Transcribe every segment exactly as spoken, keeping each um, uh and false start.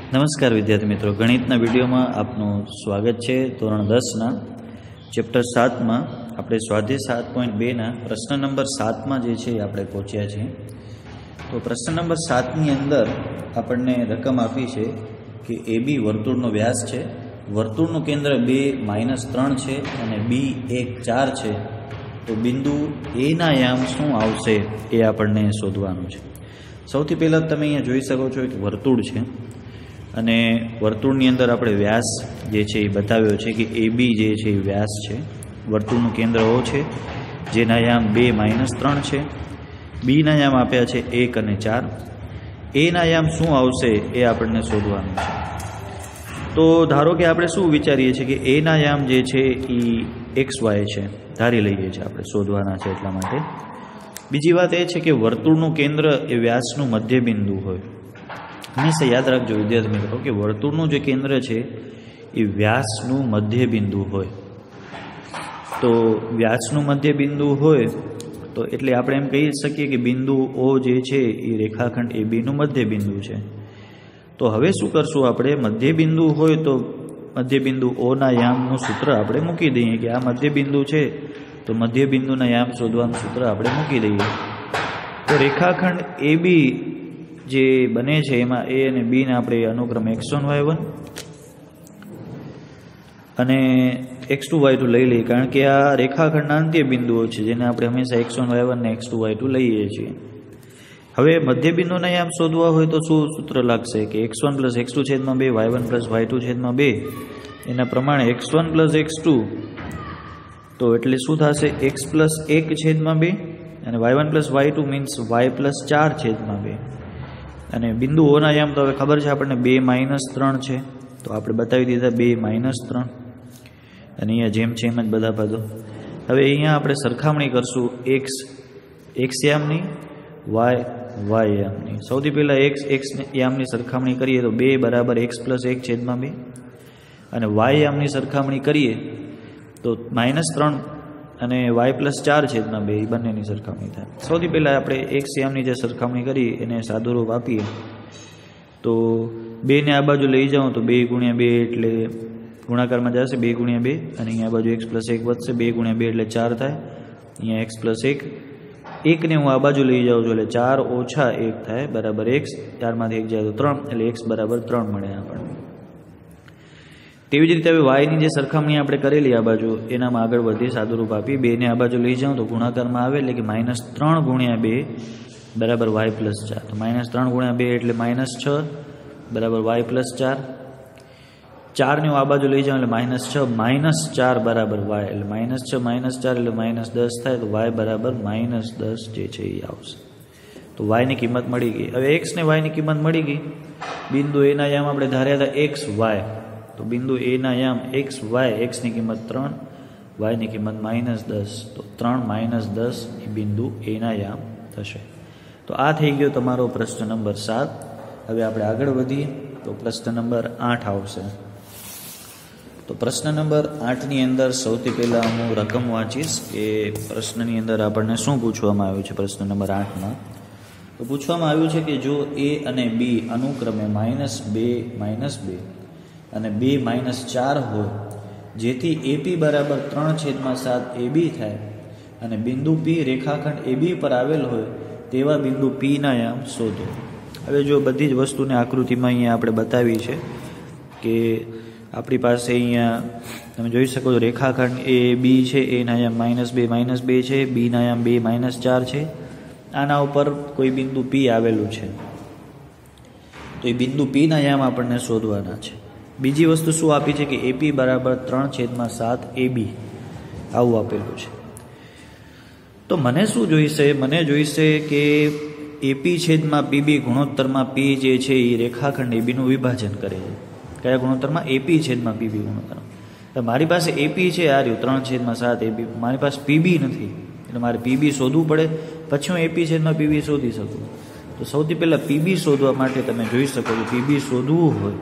નમસ્કાર વિદ્યાર્થી મિત્રો, ગણિતના વિડીયોમાં આપનું સ્વાગત છે। ધોરણ દસના ચેપ્ટર સાતમાં આપણે સ્વાધ્યાય સાત પોઈન્ટ બેના પ્રશ્ન નંબર સાતમાં જે છે આપણે પહોંચ્યા છીએ। તો પ્રશ્ન નંબર સાતની અંદર આપણને રકમ આપી છે કે એ બી વર્તુળનો વ્યાસ છે, વર્તુળનું કેન્દ્ર બે માઇનસ ત્રણ છે અને બી એક ચાર છે। તો બિંદુ એના યામ શું આવશે એ આપણને શોધવાનું છે। સૌથી પહેલાં તમે અહીંયા જોઈ શકો છો કે વર્તુળ છે અને વર્તુળની અંદર આપણે વ્યાસ જે છે એ બતાવ્યો છે કે એ બી જે છે એ વ્યાસ છે, વર્તુળનું કેન્દ્ર ઓ છે જેના યામ બે માઇનસ ત્રણ છે, બીના યામ આપ્યા છે એક અને ચાર, એના યામ શું આવશે એ આપણને શોધવાનું છે। તો ધારો કે આપણે શું વિચારીએ છીએ કે એના યામ જે છે એ એક્સ વાય છે, ધારી લઈએ છીએ આપણે, શોધવાના છે એટલા માટે। બીજી વાત એ છે કે વર્તુળનું કેન્દ્ર એ વ્યાસનું મધ્ય બિંદુ હોય। હંમેશા યાદ રાખજો વિદ્યાર્થી મિત્રો કે વર્તુળનું જે કેન્દ્ર છે એ વ્યાસનું મધ્ય બિંદુ હોય। તો વ્યાસનું મધ્ય બિંદુ હોય તો એટલે આપણે એમ કહી શકીએ કે બિંદુ ઓ જે છે એ રેખાખંડ એ બીનું મધ્ય બિંદુ છે। તો હવે શું કરશું આપણે, મધ્ય બિંદુ હોય તો મધ્ય બિંદુ ઓના યામનું સૂત્ર આપણે મૂકી દઈએ કે આ મધ્ય બિંદુ છે તો મધ્ય બિંદુના યામ શોધવાનું સૂત્ર આપણે મૂકી દઈએ। તો રેખાખંડ એ બી જે બને છે એમાં એ અને બીને આપણે અનુક્રમે એક્સ વન વાય વન અને એક્સ ટુ વાય ટુ લઈ લઈએ, કારણ કે આ રેખાખંડના અંત્ય બિંદુઓ છે જેને આપણે હંમેશા એક્સ વન વાય વન ને એક્સ ટુ વાય ટુ લઈએ છીએ। હવે મધ્ય બિંદુના યામ શોધવા હોય તો શું સૂત્ર લાગશે કે x one plus x two છેદમાં બે, y one plus y two છેદમાં બે, એના પ્રમાણે x one plus x two તો એટલે શું થશે એક્સ પ્લસ એક છેદમાં બે અને y one plus y two means y plus ચાર છેદમાં બે। અને બિંદુ ઓના યામ તો હવે ખબર છે આપણને બે માઇનસ ત્રણ છે, તો આપણે બતાવી દીધા બે માઇનસ ત્રણ અને અહીંયા જેમ છે એમ જ બધા પદો। હવે અહીંયા આપણે સરખામણી કરશું એક્સ એક્સ યામની, વાય વાય યામની। સૌથી પહેલાં એક્સ એક્સ યામની સરખામણી કરીએ તો બે બરાબર એક્સ પ્લસ એક છેદમાં બે અને વાય યામની સરખામણી કરીએ તો માઇનસ ત્રણ અને વાય પ્લસ ચાર છેદમાં બે, એ બંનેની સરખામણી થાય। સૌથી પહેલાં આપણે એક્સ યામની જે સરખામણી કરી એને સાદુરૂપ આપીએ તો બેને આ બાજુ લઈ જાઉં તો બે ગુણ્યા બે એટલે ગુણાકારમાં જશે બે ગુણ્યા બે અને અહીંયા બાજુ એક્સ પ્લસ એક વધશે, બે ગુણ્યા બે એટલે ચાર થાય, અહીંયા એક્સ પ્લસ એક, એકને હું આ બાજુ લઈ જાઉં છું એટલે ચાર ઓછા એક થાય બરાબર એક્સ, ચારમાંથી એક જાય તો ત્રણ એટલે એક્સ બરાબર ત્રણ મળે આપણને। તેવી જ રીતે હવે વાયની જે સરખામણી આપણે કરેલી આ બાજુ એનામાં આગળ વધી સાદુરૂપ આપી, બેને આ બાજુ લઈ જાઉં તો ગુણાકારમાં આવે એટલે કે માઇનસ ત્રણ ગુણ્યા બે બરાબર વાય પ્લસ ચાર, તો માઇનસ ત્રણ ગુણ્યા બે એટલે માઇનસ છ બરાબર વાય પ્લસ ચાર, ચારને હું આ બાજુ લઈ જાઉં એટલે માઇનસ છ માઇનસ ચાર બરાબર વાય એટલે માઇનસ છ માઇનસ ચાર એટલે માઇનસ દસ થાય, તો વાય બરાબર માઇનસ દસ જે છે એ આવશે। તો વાયની કિંમત મળી ગઈ। હવે એક્સ ને વાયની કિંમત મળી ગઈ, બિંદુ એના યામ આપણે ધાર્યા હતા એક્સ વાય, તો બિંદુ એના યામ એક્સ વાય, એક્સની કિંમત ત્રણ, વાયની કિંમત માઇનસ દસ, તો ત્રણ માઇનસ દસ એ બિંદુ એના યામ થશે। તો આ થઈ ગયો તમારો પ્રશ્ન નંબર સાત। હવે આપણે આગળ વધીએ તો પ્રશ્ન નંબર આઠ આવશે। તો પ્રશ્ન નંબર આઠની અંદર સૌથી પહેલાં હું રકમ વાંચીશ કે પ્રશ્નની અંદર આપણને શું પૂછવામાં આવ્યું છે। પ્રશ્ન નંબર આઠમાં તો પૂછવામાં આવ્યું છે કે જો એ અને બી અનુક્રમે માઇનસ બે માઇનસ બે અને બે માઇનસ ચાર હોય જેથી એપી બરાબર ત્રણ છેદમાં સાત એ બી થાય અને બિંદુ પી રેખાખંડ એ બી પર આવેલ હોય તેવા બિંદુ પીના યામ શોધો। હવે જો બધી જ વસ્તુને આકૃતિમાં અહીંયા આપણે બતાવી છે કે આપણી પાસે અહીંયા તમે જોઈ શકો છો રેખાખંડ એ બી છે, એના યામ માઇનસ બે માઇનસ બે છે, બીના યામ બે માઇનસ ચાર છે, આના ઉપર કોઈ બિંદુ પી આવેલું છે તો એ બિંદુ પીના યામ આપણને શોધવાના છે। બીજી વસ્તુ શું આપી છે કે એપી બરાબર ત્રણ છેદમાં સાત એ બી આવું આપેલું છે। તો મને શું જોઈશે, મને જોઈશે કે એપી છેદમાં પીબી ગુણોત્તરમાં પી જે છે એ રેખાખંડ એબીનું વિભાજન કરે છે। કયા ગુણોત્તરમાં? એપી છેદમાં પીબી ગુણોત્તરમાં। મારી પાસે એપી છે આ રહ્યું ત્રણ છેદમાં સાત એબી, મારી પાસે પીબી નથી એટલે મારે પીબી શોધવું પડે પછી હું એપી છેદમાં પીબી શોધી શકું। તો સૌથી પહેલાં પીબી શોધવા માટે તમે જોઈ શકો છો પીબી શોધવું હોય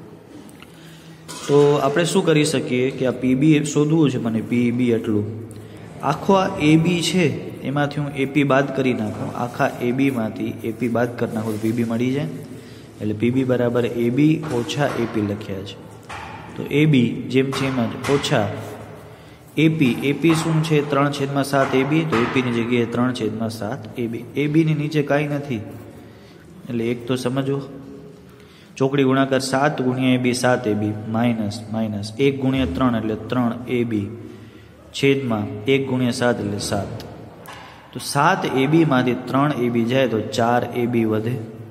તો આપણે શું કરી શકીએ કે આ પીબી શોધવું છે મને, પીબી એટલું આખો આ એ બી છે એમાંથી હું એપી બાદ કરી નાખું, આખા એ બીમાંથી એપી બાદ કરી નાખું તો પીબી મળી જાય। એટલે પીબી બરાબર એ બી ઓછા એપી લખ્યા છે. તો એ બી જેમ છે એમ જ ઓછા એપી. એપી શું છે? ત્રણ છેદમાં સાત એ બી. તો એપીની જગ્યાએ ત્રણ છેદમાં સાત એ બી. એ બીની નીચે કાંઈ નથી એટલે એક તો સમજો. ચોકડી ગુણાકાર સાત ગુણ્યા એ બી સાત એ બી માઇનસ માઇનસ એક ગુણ્યા ત્રણ એટલે ત્રણ એ બી છેદમાં એક ગુણ્યા સાત એટલે સાત. તો સાત એ બીમાંથી ત્રણ એ બી જાય તો ચાર એ બી વધે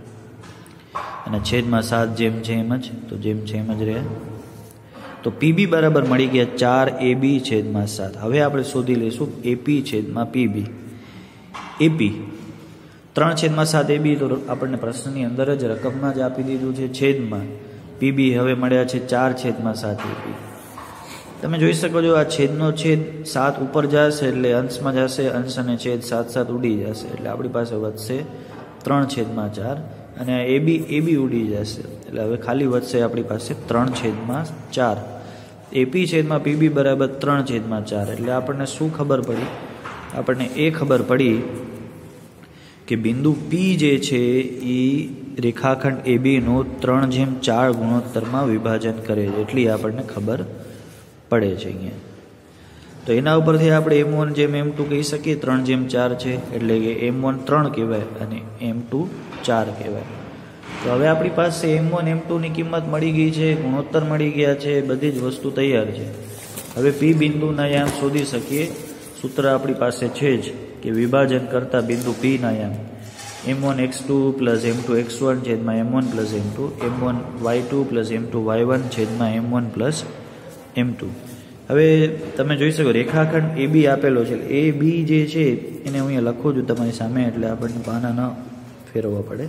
અને છેદમાં સાત જેમ છે એમ જ. તો જેમ છે એમ જ રહે. તો પીબી બરાબર મળી ગયા ચાર એ બી છેદમાં સાત. હવે આપણે શોધી લઈશું એપી છેદમાં પીબી. એપી ત્રણ છેદમાં સાત એ બી તો આપણને પ્રશ્નની અંદર જ રકમમાં જ આપી દીધું છે છેદમાં. પીબી હવે મળ્યા છે ચાર છેદમાં સાત એ બી. તમે જોઈ શકો છો આ છેદનો છેદ સાત ઉપર જશે એટલે અંશમાં જશે, અંશ અને છેદ સાત સાત ઉડી જશે એટલે આપણી પાસે વધશે ત્રણ છેદમાં ચાર અને એ બી એ બી ઉડી જશે એટલે હવે ખાલી વધશે આપણી પાસે ત્રણ છેદમાં ચાર. એપી છેદમાં પીબી બરાબર ત્રણ છેદમાં ચાર. એટલે આપણને શું ખબર પડી? આપણને એ ખબર પડી કે બિંદુ પી જે છે એ રેખાખંડ એ બીનું ત્રણ જેમ ચાર ગુણોત્તરમાં વિભાજન કરે છે એટલી આપણને ખબર પડે છે અહીંયા. તો એના ઉપરથી આપણે એમ વન જેમ એમ ટુ કહી શકીએ. ત્રણ જેમ ચાર છે એટલે કે એમ વન ત્રણ કહેવાય અને એમ ટુ ચાર કહેવાય. તો હવે આપણી પાસે એમ વન એમ ટુની કિંમત મળી ગઈ છે, ગુણોત્તર મળી ગયા છે, બધી જ વસ્તુ તૈયાર છે. હવે પી બિંદુના યામ શોધી શકીએ. સૂત્ર આપણી પાસે છે જ કે વિભાજન કરતા બિંદુ પીના યામ m one x two plus m two x one છેદમાં m one plus m two, m one y two plus m two y one છેદમાં m one plus m two. હવે તમે જોઈ શકો રેખાખંડ એ બી આપેલો છે. એ બી જે છે એને હું અહીંયા લખું છું તમારી સામે એટલે આપણને પાના ન ફેરવવા પડે.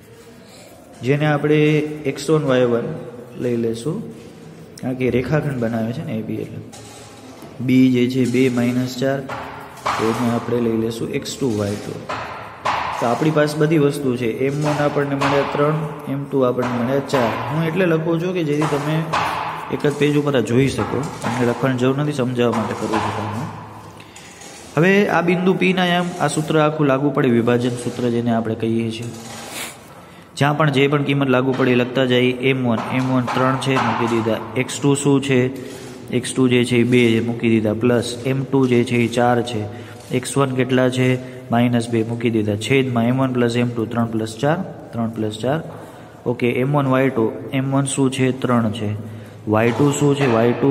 જેને આપણે એક્સ વન વાય વન લઈ લેશું કારણ કે રેખાખંડ બનાવે છે ને એ બી. એટલે બી જે છે બે માઇનસ ચાર એને આપણે લઈ લેશું એક્સ ટુ વાય ટુ. તો આપણી પાસે બધી વસ્તુ છે. એમ વન આપણને મળ્યા ત્રણ, એમ ટુ આપણને મળ્યા ચાર. હું એટલે લખું છું કે જેથી તમે એક જ પેજ ઉપર જોઈ શકો. તમને લખવાની જરૂર નથી, સમજાવવા માટે કરું છું તમને. હવે આ બિંદુ પીના યામ આ સૂત્ર આખું લાગુ પડે, વિભાજન સૂત્ર જેને આપણે કહીએ છીએ. જ્યાં પણ જે પણ કિંમત લાગુ પડે લખતા જાય. એમ વન એમ વન ત્રણ છે મૂકી દીધા. એક્સ ટુ શું છે? એક્સ ટુ જે છે એ બે છે મૂકી દીધા. પ્લસ એમ ટુ જે છે એ ચાર છે. એક્સ વન કેટલા છે? માઇનસ બે મૂકી દીધા. છેદમાં m one plus m two ત્રણ પ્લસ ચાર ત્રણ પ્લસ ચાર. Okay. M one y two m one શું છે? ત્રણ છે. વાય ટુ શું છે? વાય ટુ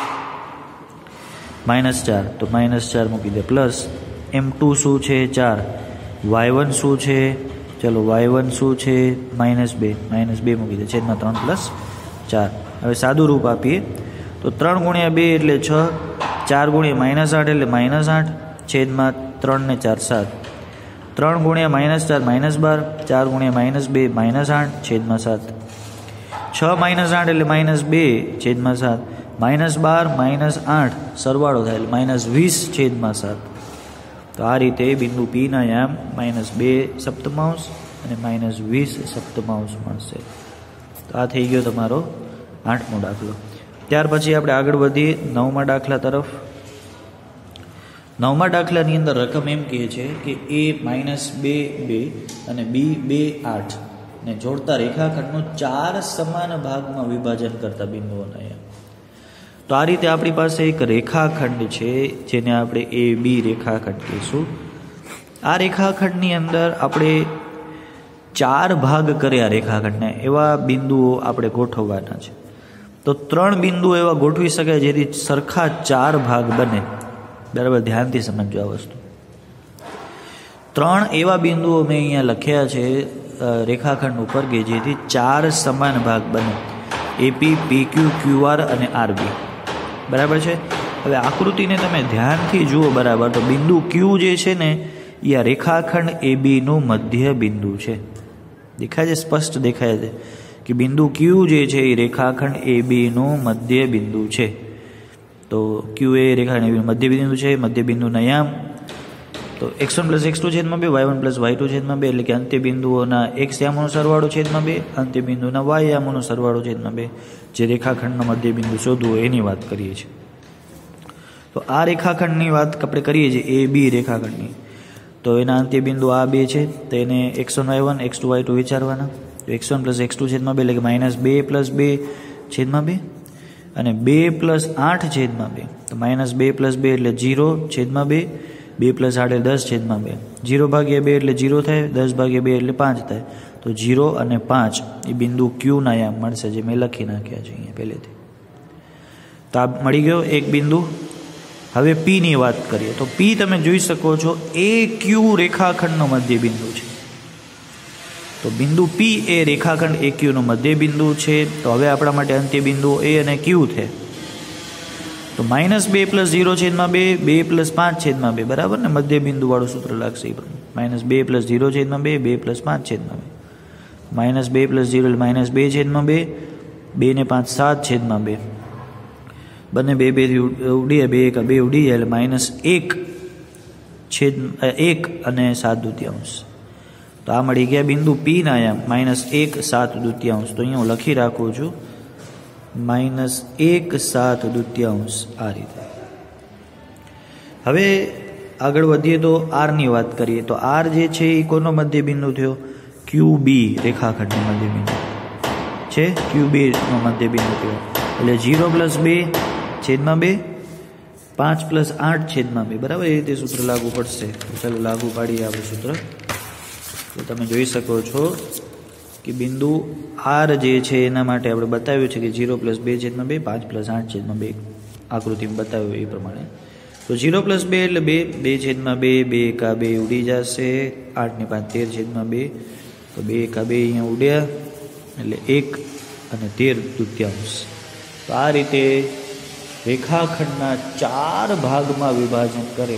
માઇનસ ચાર તો માઇનસ ચાર મૂકી દે. પ્લસ એમ ટુ શું છે? ચાર. વાય વન શું છે? ચલો વાય વન શું છે? માઇનસ બે માઇનસ બે મૂકી દે છેદમાં ત્રણ પ્લસ ચાર. હવે સાદું રૂપ આપીએ તો ત્રણ ગુણ્યા બે એટલે છ, ચાર ગુણ્યા માઇનસ આઠ એટલે માઇનસ આઠ છેદમાં ત્રણ ને ચાર સાત. ત્રણ ગુણ્યા માઇનસ ચાર માઇનસ બાર, ચાર ગુણ્યા માઇનસ બે માઇનસ આઠ છેદમાં સાત. છ માઇનસ આઠ એટલે માઇનસ બે છેદમાં સાત. માઇનસ બાર માઇનસ આઠ સરવાળો થાય એટલે માઇનસ વીસ છેદમાં સાત. તો આ રીતે બિંદુ પીના યામ માઇનસ બે સપ્તમાંશ અને માઇનસ વીસ સપ્તમાંશ મળશે. તો આ થઈ ગયો તમારો આઠમો દાખલો. ત્યાર પછી આપણે આગળ વધીએ નવમા દાખલા તરફ. નવમા દાખલાની અંદર રકમ એમ કહે છે કે એ માઇનસ બે બે અને બી બે આઠ ને જોડતા રેખાખંડનું ચાર સમાન ભાગમાં વિભાજન કરતા બિંદુઓના યામ. તો આ રીતે આપણી પાસે એક રેખાખંડ છે જેને આપણે એ બી રેખાખંડ કહીશું. આ રેખાખંડની અંદર આપણે ચાર ભાગ કર્યા રેખાખંડને એવા બિંદુઓ આપણે ગોઠવવાના છે. તો ત્રણ બિંદુઓ એવા ગોઠવી શકાય જેથી સરખા ચાર ભાગ બને. બરાબર ધ્યાનથી સમજો આ વસ્તુ. ત્રણ એવા બિંદુઓ મેં અહીંયા લખ્યા છે રેખાખંડ ઉપર કે જેથી ચાર સમાન ભાગ બને. એપી, પીક્યુ, ક્યુઆર અને આરબી. બરાબર છે. હવે આકૃતિને તમે ધ્યાનથી જુઓ બરાબર તો બિંદુ ક્યુ જે છે ને એ આ રેખાખંડ એ બીનું મધ્ય બિંદુ છે. દેખાય છે? સ્પષ્ટ દેખાય છે કે બિંદુ ક્યુ જે છે એ રેખાખંડ એ બીનું મધ્ય બિંદુ છે. તો ક્યુ એ રેખાખંડ એ બીનું મધ્ય બિંદુ છે. મધ્ય બિંદુના યામ તો x one plus x two છેદમાં બે, y one plus y two છેદમાં બે એટલે કે અંત્ય બિંદુઓના એક્સ યામોનો સરવાળો છેદમાં બે, અંત્ય બિંદુના વાય યામોનો સરવાળો છેદમાં બે. જે રેખાખંડના મધ્ય બિંદુ શોધવું હોય એની વાત કરીએ છીએ. તો આ રેખાખંડની વાત આપણે કરીએ છીએ એ બી રેખાખંડની. તો એના અંત્ય બિંદુ આ બે છે તો એને x one y one x two y two વિચારવાના. તો x one plus x two છેદમાં બે એટલે કે માઇનસ બે પ્લસ બે છેદમાં બે, અને બે પ્લસ આઠ છેદમાં બે, તો માઇનસ બે પ્લસ બે એટલે જીરો છેદમાં બે, બે પ્લસ આઠ એટલે દસ છેદમાં બે, જીરો ભાગ્યા બે એટલે જીરો થાય, દસ ભાગ્યા બે એટલે પાંચ થાય, તો જીરો અને પાંચ એ બિંદુ ક્યુના યામ મળશે, જે મેં લખી નાખ્યા છે અહીંયા પહેલેથી. તો આ મળી ગયો એક બિંદુ. હવે પીની વાત કરીએ તો પી તમે જોઈ શકો છો એ ક્યુ રેખાખંડનો મધ્ય બિંદુ છે. તો બિંદુ પી એ રેખાખંડ એ ક્યુનો મધ્ય બિંદુ છે. તો હવે આપણા માટે અંત્ય બિંદુઓ એ અને ક્યુ છે. તો માઇનસ બે પ્લસ ઝીરો છેદમાં બે, બે પ્લસ પાંચ છેદમાં બે, બરાબર ને? મધ્ય બિંદુ વાળું સૂત્ર લાગશે એ પ્રમાણે. માઇનસ બે પ્લસ ઝીરો છેદમાં બે, બે પ્લસ પાંચ છેદમાં બે, માઇનસ બે પ્લસ ઝીરો એટલે માઇનસ બે છેદમાં બે, બે ને પાંચ સાત છેદમાં બે, બંને બે બે ઉડી બે એક બે ઉડી જાય એટલે માઇનસ એક છેદ એક અને સાત દૂતિયાંશ. તો આ મળી ગયા બિંદુ પી ના યામ માઇનસ એક સાત દૂતિયાંશ. તો અહીંયા હું લખી રાખું છું માઇનસ એક સાત દૂતિયાંશ આ રીતે. હવે આગળ વધીએ તો આરની વાત કરીએ તો આર જે છે એ કોનો મધ્ય બિંદુ થયો? ક્યુ બી રેખાખંડનો મધ્ય બિંદુ છે. ક્યુ બી નો મધ્ય બિંદુ થયો એટલે જીરો પ્લસ બે છેદમાં બે, પાંચ પ્લસ આઠ છેદમાં બે, બરાબર? એ રીતે સૂત્ર લાગુ પડશે. ચાલો લાગુ પાડીએ આપણે સૂત્ર. તો તમે જોઈ શકો છો કે બિંદુ આર જે છે એના માટે આપણે બતાવ્યું છે કે જીરો પ્લસ બે છેદમાં બે, પાંચ પ્લસ આઠ છેદમાં બે, આકૃતિમાં બતાવ્યું એ પ્રમાણે. તો જીરો પ્લસ બે એટલે બે, બે છેદમાં બે, બે એકા બે ઉડી જશે, આઠ ને પાંચ તેર છેદમાં બે, તો બે એકા બે અહીંયા ઉડ્યા એટલે એક અને તેર દૂત્યાંશ. તો આ રીતે રેખાખંડના ચાર ભાગમાં વિભાજન કરે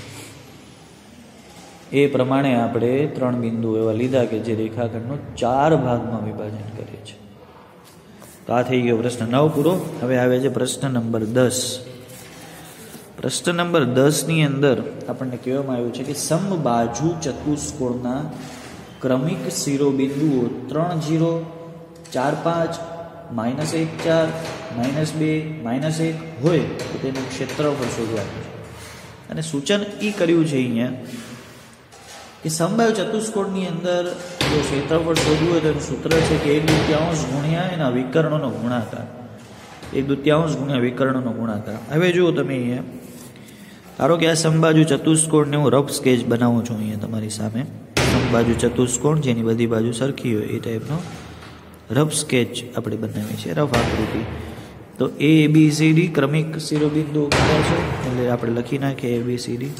એ પ્રમાણે આપણે ત્રણ બિંદુ એવા લીધા કે જે રેખાખંડનો ચાર ભાગમાં વિભાજન કરે છે. તો આ થઈ ગયો પ્રશ્ન નવ પૂરો. હવે આવે છે પ્રશ્ન નંબર દસ. પ્રશ્ન નંબર દસ ની અંદર આપણને કહેવામાં આવ્યું છે કે સમબાજુ ચતુષ્કોણના ક્રમિક શિરોબિંદુઓ ત્રણ જીરો, ચાર પાંચ, માઇનસ એક ચાર, માઇનસ બે, માઇનસ એક હોય તો તેનું ક્ષેત્રફળ શોધવાનું છે. અને સૂચન એ કર્યું છે અહીંયા કે સમબાજુ ચતુષ્કોણની અંદર જો ક્ષેત્રફળ શોધવું હોય તો એનું સૂત્ર છે કે એક દૂત્યાંશ ગુણ્યા એના વિકર્ણોનો ગુણાકાર. એક દૂત્યાંશ ગુણ્યા વિકર્ણોનો ગુણાકાર. હવે જુઓ તમે અહીંયા ધારો કે આ સમબાજુ ચતુષ્કોણને હું રફ સ્કેચ બનાવું છું અહીંયા તમારી સામે. સમબાજુ ચતુષ્કોણ જેની બધી બાજુ સરખી હોય એ ટાઈપનો રફ સ્કેચ આપણે બનાવીએ છીએ, રફ આકૃતિ. તો એ બી સી ડી ક્રમિક શિરોબિંદુ કયા છે એટલે આપણે લખી નાખીએ એ બી સી ડી.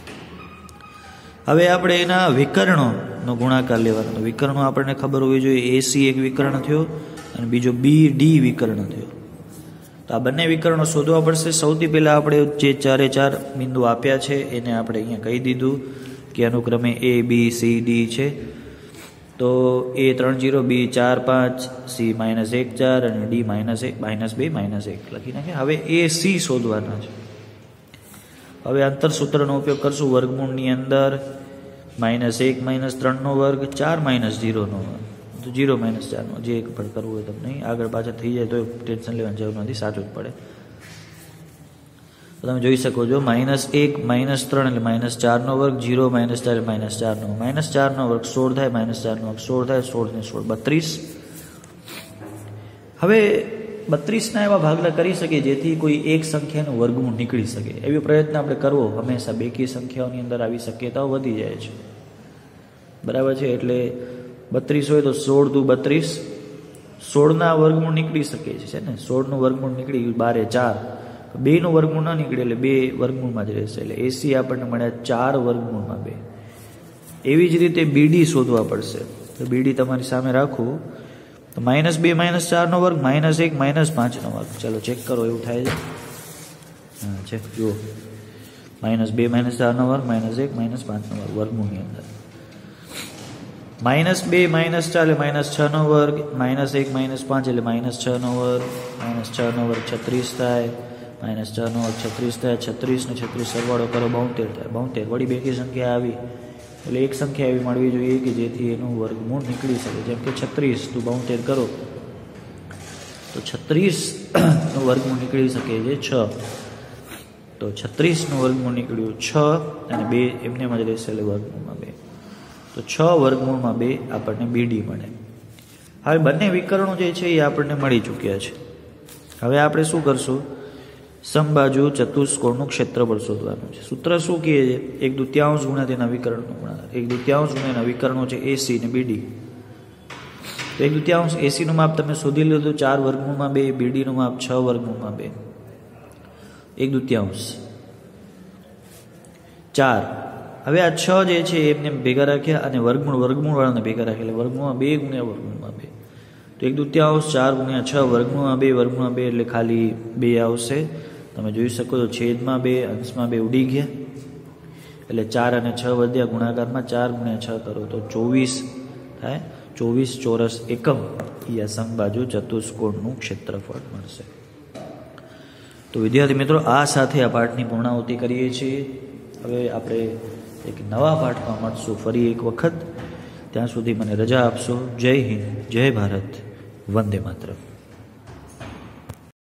હવે આપણે એના વિકર્ણોનો ગુણાકાર લેવાનો. વિકર્ણો આપણને ખબર હોવી જોઈએ. એસી એક વિકર્ણ થયો અને બીજો બી ડી વિકર્ણ થયો. તો આ બંને વિકર્ણો શોધવા પડશે. સૌથી પહેલાં આપણે જે ચારે ચાર બિંદુ આપ્યા છે એને આપણે અહીંયા કહી દીધું કે અનુક્રમે એ બી સી ડી છે. તો એ ત્રણ જીરો, બી ચાર પાંચ, સી માઇનસ એક ચાર અને ડી માઇનસ એક માઇનસ બે માઇનસ એક લખી નાખીએ. હવે એ સી શોધવાના છે. હવે અંતરસૂત્રનો ઉપયોગ કરશું. વર્ગમૂળની અંદર માઇનસ એક માઇનસ ત્રણનો વર્ગ, ચાર માઇનસ જીરોનો વર્ગ, તો જીરો માઇનસ ચારનો જે પણ કરવું હોય તમને. આગળ પાછળ થઈ જાય તો ટેન્શન લેવાની જરૂર નથી, સાચું જ પડે. તો તમે જોઈ શકો છો માઇનસ એક માઇનસ ત્રણ એટલે માઇનસ ચારનો વર્ગ, જીરો માઇનસ ચાર એટલે માઇનસ ચારનો, માઇનસ ચારનો વર્ગ સોળ થાય, માઇનસ ચારનો વર્ગ સોળ થાય, સોળ ને સોળ બત્રીસ. હવે બત્રીસના એવા ભાગલા કરી શકીએ જેથી કોઈ એક સંખ્યાનું વર્ગમૂળ નીકળી શકે. એવો પ્રયત્ન આપણે કરવો. હંમેશા બેકી સંખ્યાઓની અંદર આવી શક્યતાઓ વધી જાય છે, બરાબર છે? એટલે બત્રીસ હોય તો સોળ દુ બત્રીસ, સોળના વર્ગમૂળ નીકળી શકે છે ને. સોળનું વર્ગમૂળ નીકળી ગયું બારે ચાર, બેનું વર્ગમૂળ ન નીકળે એટલે બે વર્ગમૂળમાં જ રહેશે. એટલે એસી આપણને મળ્યા ચાર વર્ગમૂળમાં બે. એવી જ રીતે બીડી શોધવા પડશે. તો બીડી તમારી સામે રાખવું તો માઇનસ બે માઇનસ ચારનો વર્ગ, માઇનસ એક માઇનસ પાંચનો વર્ગ. ચાલો ચેક કરો એવું થાય છે. હા છે, જુઓ માઇનસ બે માઇનસ ચારનો વર્ગ, માઇનસ એક માઇનસ પાંચનો વર્ગ વર્ગમૂળની અંદર. માઇનસ બે માઇનસ ચાર એટલે માઇનસ છનો વર્ગ, માઇનસ એક માઇનસ પાંચ એટલે માઇનસ છનો વર્ગ, માઇનસ છનો વર્ગ છત્રીસ થાય, માઇનસ ચારનો વર્ગ છત્રીસ થાય, છત્રીસ ને છત્રીસ સરવાળો કરો બોતેર થાય. બોતેર વળી બેકી સંખ્યા આવી એટલે એક સંખ્યા એવી મળવી જોઈએ કે જેથી એનું વર્ગમૂળ નીકળી શકે. જેમ કે છત્રીસ તું બોતેર કરો તો છત્રીસનું વર્ગમૂળ નીકળી શકે છે છ. તો છત્રીસનું વર્ગમૂળ નીકળ્યું છ અને બે એમને જ રહેશે એટલે વર્ગમૂળમાં બે. તો છ વર્ગમૂળમાં બે આપણને બીડી મળે. હવે બંને વિકર્ણો જે છે એ આપણને મળી ચૂક્યા છે. હવે આપણે શું કરશું? સમબાજુ ચતુષ્કોણનું ક્ષેત્રફળ શોધવાનું છે. સૂત્ર શું કહે છે? એક દુત્યાંશ ગુણ્યા તેના વિકર્ણનો ગુણાકાર. એક દુત્યાંશ ગુણ્યા એના વિકર્ણો છે એસી ને બીડી. તો એક દુત્યાંશ એસીનું માપ તમે શોધી લીધું ચાર વર્ગમૂળમાં બે, બીડીનું માપ છ વર્ગમૂળમાં બે. એક દુત્યાંશ ચાર. હવે આ છ જે છે એમને ભેગા રાખ્યા અને વર્ગમૂળ વર્ગમૂળ વાળાને ભેગા રાખ્યા એટલે વર્ગમૂળમાં બે ગુણ્યા વર્ગમૂળમાં બે. તો એક દુત્યાંશ ચાર ગુણ્યા છ વર્ગમૂળમાં બે વર્ગમૂળમાં બે એટલે ખાલી બે આવશે. તમે જોઈ શકો છો છેદમાં બે અંશમાં બે ઉડી ગયા એટલે ચાર અને છ વધ્યા. ગુણાકારમાં ચાર ગુણ્યા છ કરો તો ચોવીસ થાય. ચોવીસ ચોરસ એકમ એ આ સમબાજુ ચતુષ્કોણનું ક્ષેત્રફળ મળશે. તો વિદ્યાર્થી મિત્રો, આ સાથે આ પાઠની પૂર્ણાહુતિ કરીએ છીએ. હવે આપણે એક નવા પાઠમાં મળશું ફરી એક વખત. ત્યાં સુધી મને રજા આપશો. જય હિન્દ, જય ભારત, વંદે માતરમ.